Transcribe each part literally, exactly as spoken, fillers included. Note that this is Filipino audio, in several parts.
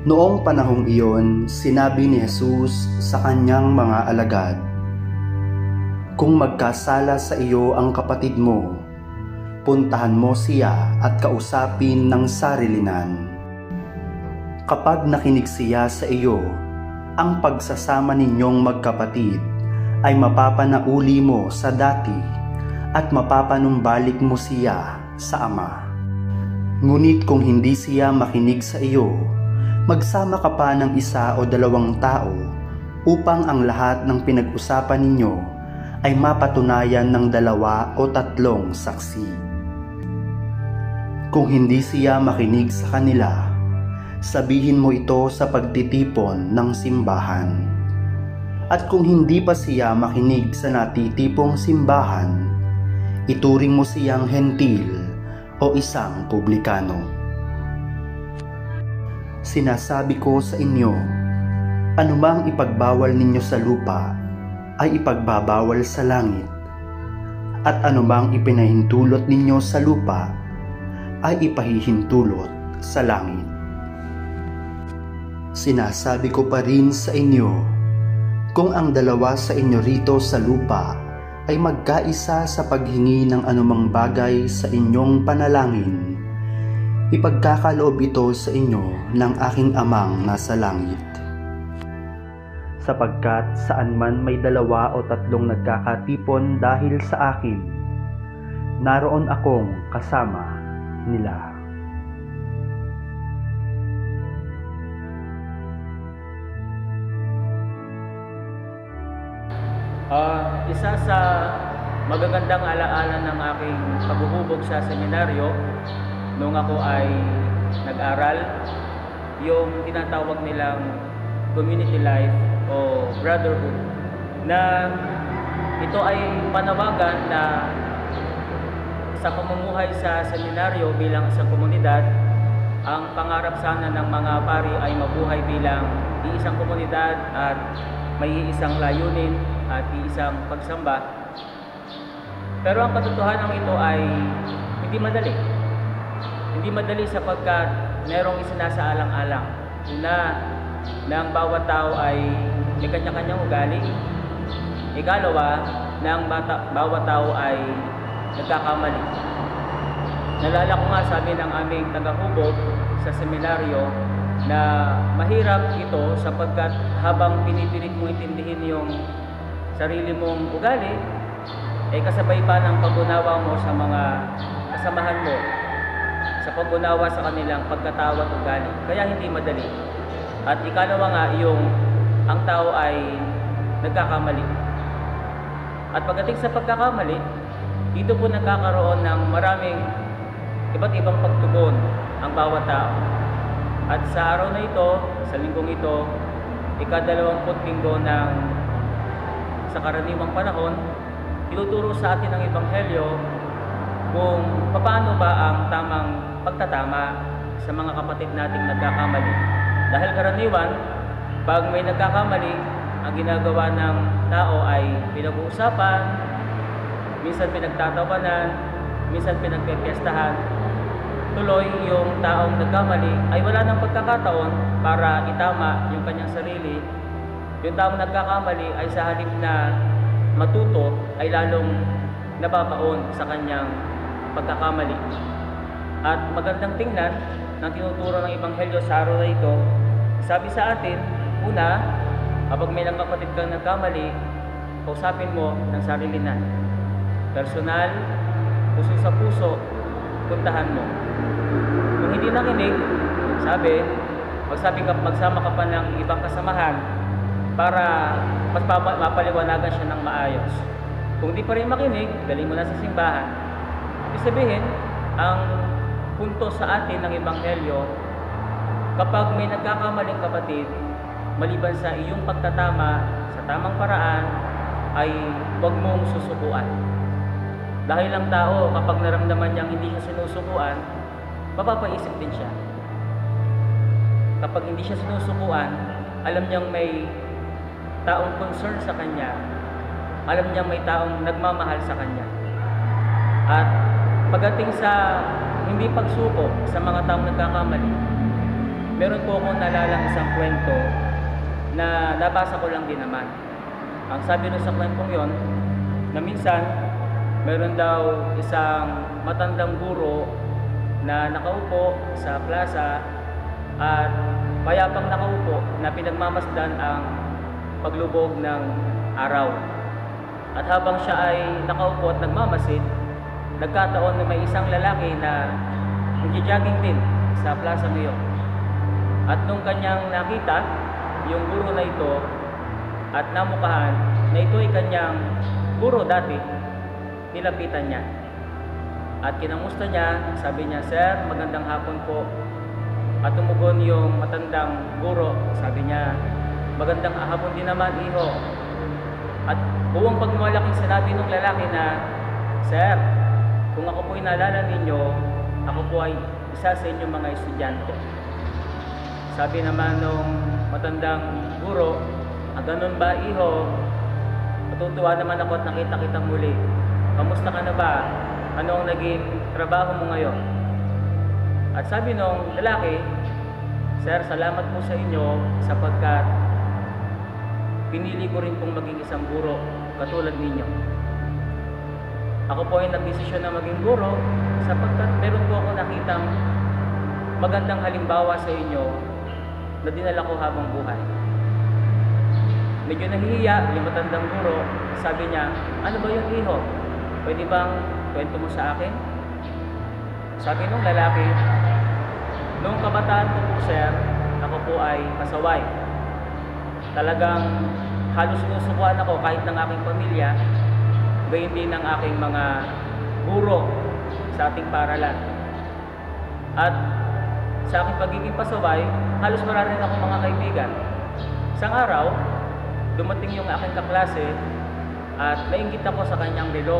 Noong panahong iyon, sinabi ni Jesus sa kanyang mga alagad, "Kung magkasala sa iyo ang kapatid mo, puntahan mo siya at kausapin ng sarilinan. Kapag nakinig siya sa iyo, ang pagsasama ninyong magkapatid ay mapapanauli mo sa dati at mapapanumbalik mo siya sa Ama. Ngunit kung hindi siya makinig sa iyo, magsama ka pa ng isa o dalawang tao upang ang lahat ng pinag-usapan ninyo ay mapatunayan ng dalawa o tatlong saksi. Kung hindi siya makinig sa kanila, sabihin mo ito sa pagtitipon ng simbahan. At kung hindi pa siya makinig sa natitipong simbahan, ituring mo siyang hentil o isang publikano. Sinasabi ko sa inyo, anumang ipagbawal ninyo sa lupa ay ipagbabawal sa langit, at anumang ipinahintulot ninyo sa lupa ay ipahihintulot sa langit. Sinasabi ko pa rin sa inyo, kung ang dalawa sa inyo rito sa lupa ay magkaisa sa paghingi ng anumang bagay sa inyong panalangin, ipagkakaloob ito sa inyo ng aking Amang nasa langit. Sapagkat saan man may dalawa o tatlong nagkakatipon dahil sa akin, naroon akong kasama nila." Uh, isa sa magagandang alaala ng aking paghuhubog sa seminaryo nung ako ay nag-aral, yung tinatawag nilang community life o brotherhood, na ito ay panawagan na sa pamumuhay sa seminaryo bilang isang komunidad, ang pangarap sana ng mga pari ay mabuhay bilang iisang komunidad at may iisang layunin at iisang pagsamba. Pero ang katotohanan ito ay hindi madali. Hindi madali sapagkat merong isinasaalang-alang. Una, na ang bawat tao ay may kanya-kanyang ugali. Ikalawa, na ang bata, bawat tao ay nagkakamali. Nalala ko nga, sabi ng aming tagahubog sa seminaryo, na mahirap ito sapagkat habang pinipilit mo intindihin yung sarili mong ugali, ay kasabay pa ng pag-unawa mo sa mga kasamahan mo, sa pag-unawa sa kanilang pagkatawa at ugali. Kaya hindi madali. At ikalawa nga, yung ang tao ay nagkakamali. At pagdating sa pagkakamali, dito po nagkakaroon ng maraming iba't ibang pagtugon ang bawat tao. At sa araw na ito, sa linggong ito, ikadalawamput linggo ng sa karaniwang panahon, tinuturo sa atin ng Ebanghelyo kung paano ba ang tamang pagtatama sa mga kapatid nating nagkakamali. Dahil karaniwan, pag may nagkakamali, ang ginagawa ng tao ay pinag-uusapan, minsan pinagtatawanan, minsan pinagpepiestahan. Tuloy yung taong nagkamali ay wala ng pagkakataon para itama yung kanyang sarili. Yung taong nagkakamali ay sa halip na matuto ay lalong nababaon sa kanyang pagkakamali. At magandang tingnan ng tinuturo ng Ebanghelyo sa araw na ito, sabi sa atin, una, kapag may lang kapatid kang nagkamali, kausapin mo ng sarilinan. Personal, puso sa puso, puntahan mo. Kung hindi nakinig, sabi, magsabi ka, magsama ka pa ng ibang kasamahan para mas mapaliwanagan siya ng maayos. Kung di pa rin makinig, galing mo na sa simbahan. Ibig sabihin, ang punto sa atin ng Ebanghelyo, kapag may nagkakamaling kapatid, maliban sa iyong pagtatama sa tamang paraan, ay huwag mong susukuan. Dahil ang tao, kapag naramdaman niyang hindi siya sinusukuan, mapapaisip din siya. Kapag hindi siya sinusukuan, alam niyang may taong concern sa kanya, alam niyang may taong nagmamahal sa kanya. At pagdating sa hindi pagsuko sa mga taong nagkakamali, meron po akong nalalang isang kwento na nabasa ko lang din naman. Ang sabi nun sa kwentong yon, na minsan meron daw isang matandang guro na nakaupo sa plaza at payapang nakaupo na pinagmamasdan ang paglubog ng araw. At habang siya ay nakaupo at nagmamasid, nagkataon na may isang lalaki na nagja-jogging din sa plaza ngayon. At nung kanyang nakita yung guro na ito at namukahan na ito ay kanyang guro dati, nilapitan niya. At kinamusta niya, sabi niya, "Sir, magandang hapon po." At tumugon yung matandang guro, sabi niya, "Magandang hapon din naman, iho." At buong pagmalaking sinabi ng lalaki na, "Sir, kung ako po inaalala ninyo, ako po ay isa sa inyong mga estudyante." Sabi naman nung matandang guro, "Ah, ganun ba, iho? Matutuwa naman ako at nakita kitang muli. Kamusta ka na ba? Ano ang naging trabaho mo ngayon?" At sabi nung lalaki, "Sir, salamat po sa inyo sapagkat pinili ko rin pong maging isang guro katulad ninyo. Ako po ay nagdesisyon na maging guro sapagkat meron po ako nakitang magandang halimbawa sa inyo na dinala ko habang buhay." Medyo nahihiya yung matandang guro. Sabi niya, "Ano ba yung iho? Pwede bang kwento mo sa akin?" Sabi nung lalaki, "Noong kabataan ko po, sir, ako po ay pasaway. Talagang halos sinusukuan ako kahit ng aking pamilya, gayon din ng aking mga guro sa ating paaralan. At sa aking pagiging pasaway, halos wala rin ako mga kaibigan. Isang araw, dumating yung aking kaklase at nainggit ako sa kanyang relo.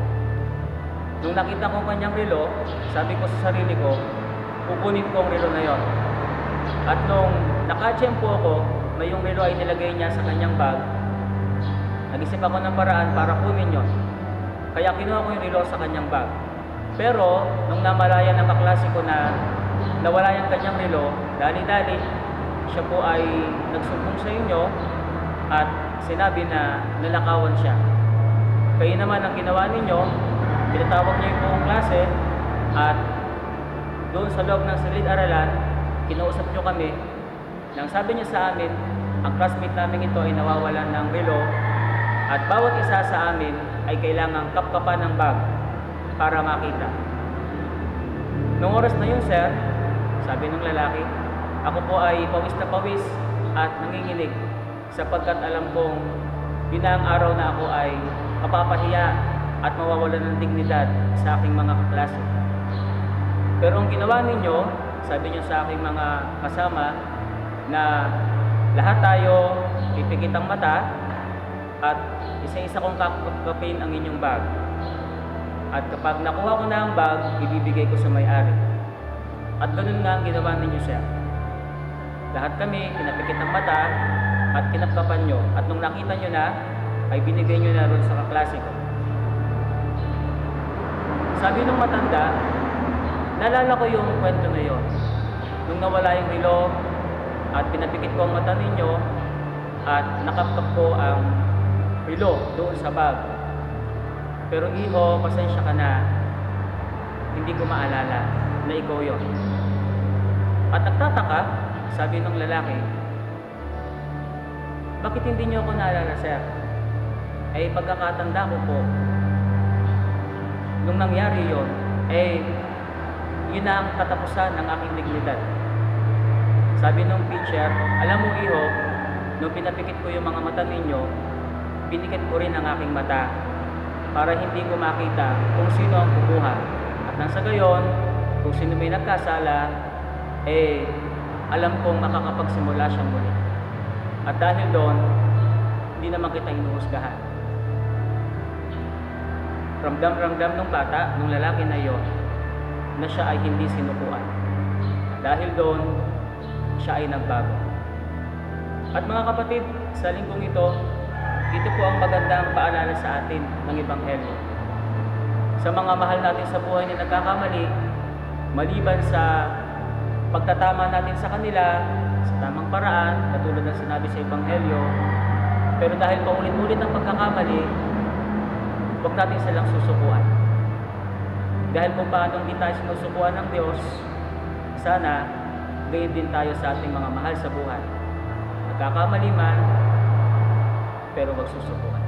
Nung nakita ko kanyang relo, sabi ko sa sarili ko, kukunin ko ang relo na yon. At nung nakatsyempo ako na yung relo ay nilagay niya sa kanyang bag, nag-isip ako ng paraan para kunin yon. Kaya kinuha ko yung relo sa kanyang bag. Pero nung namalaya ng kaklase ko na nawala yung kanyang relo, dali-dali, siya po ay nagsumbong sa inyo at sinabi na nalakawan siya. Kayo naman ang ginawa ninyo, pinatawag niyo yung buong klase at doon sa loob ng silid-aralan, kinausap niyo kami nang sabi niya sa amin, ang classmate namin ito ay nawawalan ng relo at bawat isa sa amin ay kailangang kapkapan ng bag para makita. Noong oras na yun, sir, sabi ng lalaki, ako po ay pawis na pawis at nanginginig sapagkat alam kong binaang araw na ako ay mapapahiya at mawawalan ng dignidad sa aking mga kaklase. Pero ang ginawa ninyo, sabi niyo sa aking mga kasama, na lahat tayo pipikit ang mata at isa-isa kong kakapin ang inyong bag. At kapag nakuha ko na ang bag, ibibigay ko sa may-ari. At ganun nga ang ginawa ninyo, sir. Lahat kami pinapikit ang mata at kinapkapan nyo. At nung nakita nyo na, ay binigay nyo na ron sa kaklase ko." Sabi nung matanda, naalala ko yung kwento na yon. Nung nawala yung relo at pinapikit ko ang mata ninyo at nakapkap ko ang relo doon sa bag. Pero iho, pasensya ka na, hindi ko maalala na ikaw yon. At nagtataka, sabi ng lalaki, "Bakit hindi niyo ako naalala, sir?" Ay pagkakatanda ko po, nung nangyari yon, eh yun na ang katapusan ng aking dignidad. Sabi nung teacher, "Alam mo, iho, nung pinapikit ko yung mga mata ninyo, pinikit ko rin ang aking mata para hindi ko makita kung sino ang kumuha. At nang sa gayon, kung sino may nagkasala, eh alam kong makakapagsimula siya muli. At dahil doon, hindi naman kita hinuhusgahan." Ramdam-ramdam ng bata, ng lalaki na yon, na siya ay hindi sinukuan. Dahil doon, siya ay nagbago. At mga kapatid, sa linggong ito, ito po ang magandang paalala sa atin ng Ebanghelyo. Sa mga mahal natin sa buhay na nagkakamali, maliban sa pagtatama natin sa kanila sa tamang paraan, katulad ng sinabi sa Ebanghelyo. Pero dahil paulit-ulit ang pagkakamali, huwag natin silang susukuan. Dahil kung paano hindi tayo sinusukuan ng Diyos, sana gayon din tayo sa ating mga mahal sa buhay. Nagkakamali man, pero huwag susukuan.